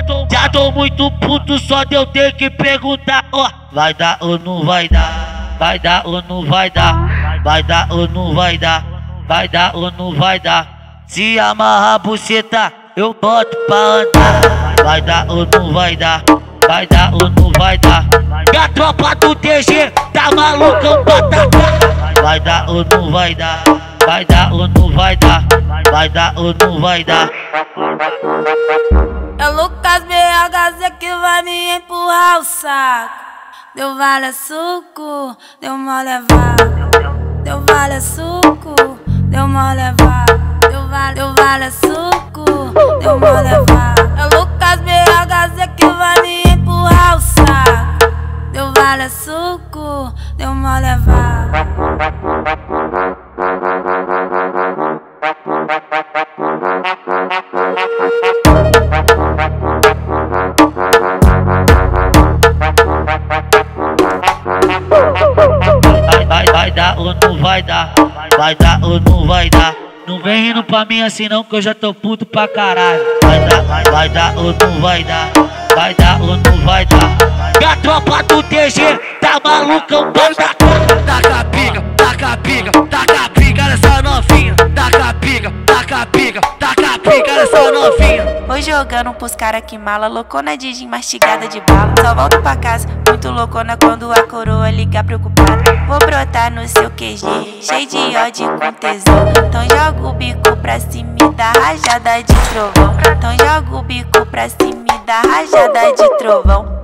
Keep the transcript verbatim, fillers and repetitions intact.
Já tô muito puto, só de eu ter que perguntar, ó. Vai dar ou não vai dar? Vai dar ou não vai dar? Vai dar ou não vai dar? Vai dar ou não vai dar? Se amarrar a buceta, eu boto pra andar. Vai dar ou não vai dar? Vai dar ou não vai dar? E a tropa do T G tá malucão pra atacar. Vai dar ou não vai dar? Vai dar ou não vai dar? Vai dar ou não vai dar? É o Lucas B H Z que vai me empurrar o saco. Deu vale suco, deu mole levado. Deu vale suco, deu mole levado. Deu vale, deu vale suco, deu mole levado. É o Lucas B H Z que vai me empurrar o saco. Deu vale suco, deu mole levado. Vai dar ou não vai dar? Vai dar ou não vai dar? Não vem rindo pra mim assim não, que eu já tô puto pra caralho. Vai dar, vai, vai dar ou não vai dar? Vai dar ou não vai dar? E a tropa do T G tá malucão pra atacar. Taca a pica, taca a pica, taca a pica nessa novinha. Taca a pica, taca a pica, taca a pica nessa novinha. Vou jogando pros cara que mala, loucona de gin mastigada de bala. Só volto pra casa, muito loucona quando a coroa ligar preocupada. Vou brotar no seu Q G, cheio de ódio com tesão. Então joga o bico pra cima e dá rajada de trovão. Então joga o bico pra cima e dá rajada de trovão.